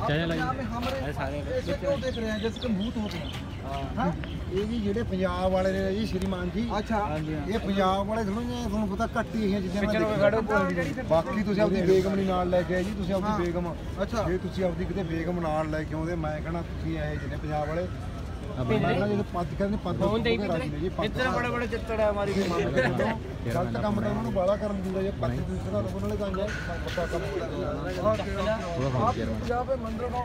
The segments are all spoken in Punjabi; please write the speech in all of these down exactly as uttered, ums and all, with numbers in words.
ऐसे क्यों देख रहे हैं जैसे कि भूत होते हैं? ये जी ਜਿਹੜੇ ਪੰਜਾਬ ਵਾਲੇ ਨੇ ਜੀ ਸ਼੍ਰੀਮਾਨ ਜੀ, ਅੱਛਾ ਇਹ ਪੰਜਾਬ ਵਾਲੇ ਥੋੜਾ ਜਿਹਾ ਤੁਹਾਨੂੰ ਪਤਾ ਘੱਟ ਹੀ ਹੈ ਜਿੱਦਾਂ ਮੈਂ ਬਾਕੀ ਤੁਸੀਂ ਆਪਣੀ ਬੇਗਮ ਨਹੀਂ ਨਾਲ ਲੈ ਕੇ ਆਏ ਜੀ, ਤੁਸੀਂ ਆਪਣੀ ਬੇਗਮ ਅੱਛਾ ਜੇ ਤੁਸੀਂ ਆਪਣੀ ਕਿਤੇ ਬੇਗਮ ਨਾਲ ਲੈ ਕੇ ਆਉਂਦੇ ਮੈਂ ਕਹਣਾ ਤੁਸੀਂ ਇਹ ਜਿਹਨੇ ਪੰਜਾਬ ਵਾਲੇ पद करने पद इतने बड़े बड़े चित्तड़ है हमारी गलत काम तो उन्होंने बाला कर दिया ये पद दूसरा तो उन्होंने कहा पता कम पंजाब में मंदिर का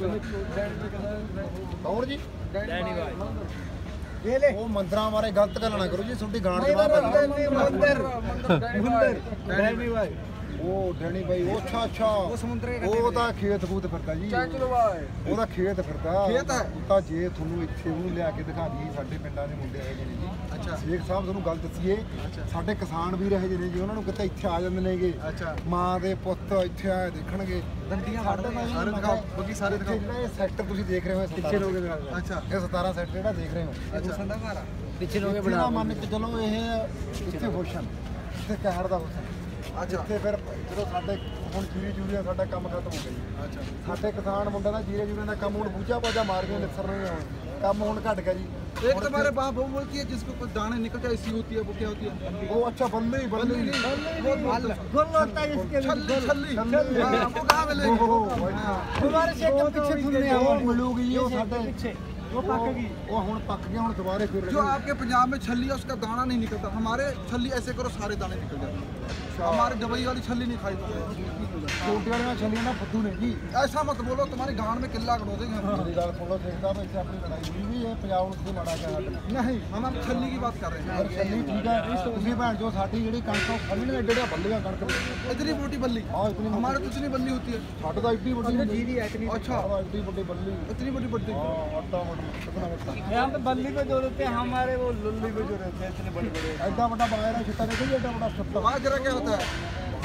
बहुत और जी ये ले वो मंदिर बारे गलत गल ना करो जी छोटी गांड मंदिर मंदिर भाई ਉਹ ਡੈਣੀ ਬਾਈ ਉਹ ਅੱਛਾ ਅੱਛਾ ਉਹ ਸਮੁੰਦਰੇ ਉਹ ਤਾਂ ਖੇਤ ਖੂਤ ਫਿਰਦਾ ਜੀ ਚਲੋ ਬਾਈ ਉਹਦਾ ਖੇਤ ਫਿਰਦਾ ਖੇਤ ਹੈ ਤਾਂ ਜੇ ਤੁਹਾਨੂੰ ਇੱਥੇ ਉਹਨੂੰ ਲਿਆ ਕੇ ਦਿਖਾ ਦਈਏ ਸਾਡੇ ਪਿੰਡਾਂ ਦੇ ਮੁੰਡੇ ਆਏ ਜਿਹੜੇ ਜੀ ਅੱਛਾ ਸ਼ੇਖ ਸਾਹਿਬ ਤੁਹਾਨੂੰ ਗੱਲ ਦੱਸੀਏ ਸਾਡੇ ਕਿਸਾਨ ਵੀਰ ਇਹ ਜਿਹੜੇ ਜੀ ਉਹਨਾਂ ਨੂੰ ਕਿਤੇ ਇੱਥੇ ਆ ਜਾਂਦੇ ਨੇਗੇ ਅੱਛਾ ਮਾਂ ਦੇ ਪੁੱਤ ਇੱਥੇ ਆਏ ਦੇਖਣਗੇ ਦੰਦੀਆਂ ਸਾਡੇ ਸਾਰੇ ਦਿਖਾਓ ਬਾਕੀ ਸਾਰੇ ਦਿਖਾਓ ਜਿਹੜਾ ਇਹ ਸੈਕਟਰ ਤੁਸੀਂ ਦੇਖ ਰਹੇ ਹੋ ਪਿੱਛੇ ਲੋਗੇ ਅੱਛਾ ਇਹ ਸਤਾਰਾਂ ਸੈਕਟਰ ਜਿਹੜਾ ਦੇਖ ਰਹੇ ਹੋ ਅੱਛਾ ਸੰਦਾ ਘਰ ਪਿੱਛੇ ਲੋਗੇ ਬਣਾ ਮੰਨ ਕੇ ਚਲੋ ਇਹ ਇੱਥੇ ਹੋਸ਼ਨ ਇੱਥੇ ਕਹਿਰ ਦਾ ਹੋਸ਼ਨ ਅੱਛਾ ਤੇ ਫਿਰ ਜਦੋਂ ਸਾਡੇ ਹੁਣ ਜੀਰੇ ਜੂਰੀਆਂ ਸਾਡਾ ਕੰਮ ਖਤਮ ਹੋ ਗਿਆ ਜੀ ਅੱਛਾ ਸਾਡੇ ਕਿਸਾਨ ਮੁੰਡਾ ਦਾ ਜੀਰੇ ਜੂਰੀਆਂ ਦਾ ਕੰਮ ਹੁਣ ਬੂਝਾ ਪੌਜਾ ਮਾਰ ਕੇ ਨਿਸਰ ਰਹੇ ਹੁਣ ਕੰਮ ਹੁਣ ਘਟ ਗਿਆ ਜੀ एक तुम्हारे बाप वो बोलती है जिसके ऊपर दाने निकलते हैं ऐसी होती है वो क्या होती है वो अच्छा बल्ली बल्ली गोल होता है इसके छल्ली छल्ली हां वो कहां मिलेगी तुम्हारे से एकदम पीछे सुनने आओ मिलोगी ये साडे पीछे वो पक गई वो हुन पक गया हुन दोबारा फिर जो आपके पंजाब में छल्ली है उसका दाना नहीं निकलता हमारे छल्ली ऐसे करो सारे दाने निकल जाते हमारे दवाई वाली छल्ली नहीं खाई छोटी वाली छल्ली ना फद्दू ने जी ऐसा मत बोलो तुम्हारे गांव में किला करो देंगे मेरी बात सुनो शेख साहब इससे अपनी लड़ाई हुई भी है पंजाब से लड़ा क्या नहीं हम हम छल्ली की बात कर रहे हैं और छल्ली ठीक है ਤੁਸੀਂ ਭੈਣ ਜੋ ਸਾਡੀ ਜਿਹੜੀ ਕਣਕ ਖੱਲਣੀ ਨੇ ਜਿਹੜਾ ਬੱਲੀਆਂ ਕਣਕ ਇਤਨੀ ਮੋਟੀ ਬੱਲੀ ਹਾਂ ਇਤਨੀ हमारे तो इतनी बल्ली होती है ਸਾਡੇ ਤਾਂ ਇੱਡੀ ਵੱਡੀ ਜੀ ਦੀ ਇਤਨੀ अच्छा इतनी बड़ी बल्ली इतनी बड़ी बड़ी हां आटा कितना बड़ा यहां पे बल्ली पे जो रहते हैं हमारे वो लुल्ली पे जो रहते हैं इतने बड़े बड़े ऐसा बड़ा बाहर छिट्टा देखो ये बड़ा छत्ता वहां जरा क्या होता है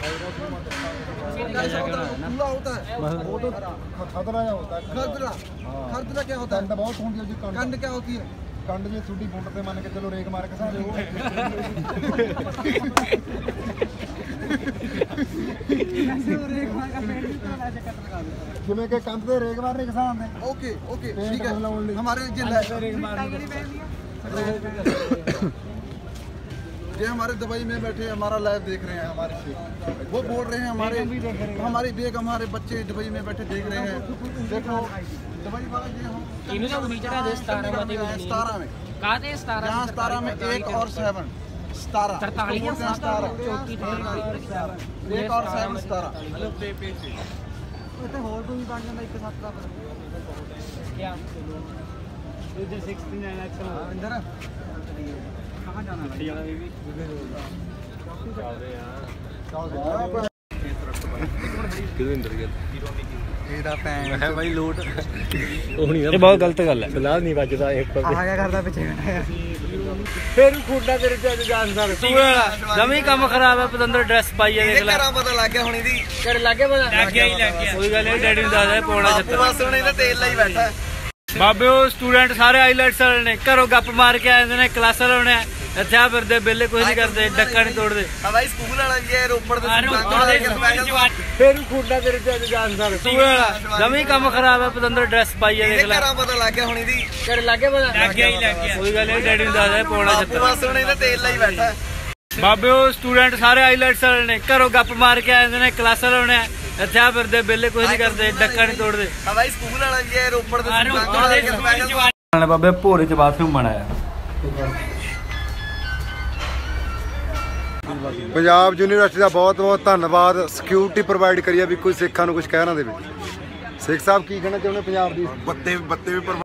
खुला होता है वो तो खदरा होता है खदरा खदरा क्या होता है कंड बहुत होती है जी कंड क्या होती है कंड जी सूडी बुंड पे मान के चलो रेग मार के सारे वो ਜਿਵੇਂ ਕਿ ਕੰਧ ਤੇ ਰੇਗ ਮਾਰਨੇ ਕਿਸਾਨ ਨੇ ਓਕੇ ਓਕੇ ਠੀਕ ਹੈ हमारे जिले रेग मारने ये हमारे दुबई में बैठे हमारा लाइव देख रहे हैं हमारे से वो बोल रहे हैं हमारे हमारी बेग हमारे बच्चे दुबई में बैठे देख रहे हैं देखो दुबई वाला ये हम इन्होंने नीचे दे सतारह में सतारह में कहां थे सतारह यहां सतारह में एक और सेवन सतारह तरतालीस सतारह एक और सेवन सतारह हेलो पे पे से तो और कोई बन जाता एक साथ का क्या इधर उनहत्तर एक्सल अंदर कहां जाना है जाना बेबी चल रहे यार किधर अंदर गया ਇਹਦਾ ਪੈਨ ਹੈ ਭਾਈ ਲੋਟ ਉਹ ਨਹੀਂ ਇਹ ਬਹੁਤ ਗਲਤ ਗੱਲ ਹੈ ਫਿਲਹਾਲ ਨਹੀਂ ਵੱਜਦਾ ਇੱਕ ਪਰ ਆ ਗਿਆ ਕਰਦਾ ਪਿੱਛੇ ਫੇਰ ਖੋਡਾ ਤੇਰੇ ਤੇ ਜਾਨ ਸਰ ਤੂੰ ਜਮੀ ਕੰਮ ਖਰਾਬ ਹੈ ਪਤੰਦਰ ਡਰੈਸ ਪਾਈ ਹੈ ਦੇਖ ਲੈ ਘਰਾਂ ਪਤਾ ਲੱਗ ਗਿਆ ਹੁਣੀ ਦੀ ਘਰੇ ਲੱਗ ਗਿਆ ਪਤਾ ਲੱਗ ਗਿਆ ਹੀ ਲੱਗ ਗਿਆ ਕੋਈ ਗੱਲ ਨਹੀਂ ਡੈਡੀ ਨੂੰ ਦੱਸਦਾ ਪੌਣਾ ਚੱਤਰ ਬਸ ਹੁਣ ਇਹਦਾ ਤੇਲ ਲਾਈ ਬੈਠਾ ਬਾਬੇ ਉਹ ਸਟੂਡੈਂਟ ਸਾਰੇ ਆਈਲੈਟਸ ਵਾਲੇ ਨੇ ਘਰੋਂ ਗੱਪ ਮਾਰ ਕੇ ਆਏ ਨੇ ਕਲਾਸਾਂ ਲਾਉਣੇ ਇੱਥੇ ਆ ਫਿਰਦੇ ਬਿੱਲੇ ਕੁਝ ਨਹੀਂ ਕਰਦੇ ਡੱਕਾ ਨਹੀਂ ਤੋੜਦੇ ਹਾਂ ਭਾਈ ਸਕੂਲ ਵਾਲਾ ਵੀ ਹੈ ਰੋਪੜ ਦੇ ਫੇਰ ਖੋਡਾ ਤੇਰੇ ਤੇ ਜਾਨ ਸਰ ਤੂੰ ਜਮੀ ਕੰਮ ਖਰਾਬ ਹੈ ਪਤੰਦਰ ਡਰੈਸ ਪਾਈ ਹੈ ਦੇਖ ਲੈ ਘਰਾਂ ਪਤਾ ਲੱਗ ਗਿਆ ਹੁਣੀ ਦੀ ਘਰੇ ਲੱਗ ਗਿਆ ਪਤਾ ਲੱਗ ਗਿਆ ਹੀ ਲੱਗ ਗਿਆ ਕੋਈ ਗੱਲ ਨਹੀਂ ਡੈਡੀ ਨੂੰ ਦੱਸਦਾ ਪੌਣਾ ਚੱਤਰ ਬਸ ਹੁਣ ਇਹਦਾ ਤੇਲ ਲਾਈ ਬੈਠਾ ਬਾਬੇ ਉਹ ਸਟੂਡੈਂਟ ਸਾਰੇ ਆਈਲੈਟਸ ਵਾਲੇ ਨੇ ਘਰੋਂ ਗੱਪ ਮਾਰ ਕੇ ਆਏ ਨੇ ਕਲਾਸਾਂ ਲਾਉਣੇ ਇੱਥੇ ਆ ਫਿਰਦੇ ਬਿੱਲੇ ਕੁਝ ਨਹੀਂ ਕਰਦੇ ਡੱਕਾ ਨਹੀਂ ਤੋੜਦੇ ਹਾਂ ਭਾਈ ਸਕੂਲ ਵਾਲਾ ਵੀ ਹੈ ਰੋਪੜ ਦੇ ਬਾਬੇ ਭੋਰੇ ਚ ਬਾਥਰੂਮ ਬਣਾਇਆ ਪੰਜਾਬ ਯੂਨੀਵਰਸਿਟੀ ਦਾ ਬਹੁਤ ਬਹੁਤ ਧੰਨਵਾਦ ਸਿਕਿਉਰਿਟੀ ਪ੍ਰੋਵਾਈਡ ਕਰੀ ਆ ਵੀ ਕੋਈ ਸਿੱਖਾਂ ਨੂੰ ਕੁਝ ਕਹਿ ਨਾ ਦੇਵੇ ਸਿੱਖ ਸਾਹਿਬ ਕੀ ਕਹਿਣਾ ਚਾਹੁੰਦੇ ਪੰਜਾਬ ਦੀ ਬੱਤੇ ਬੱਤੇ ਵੀ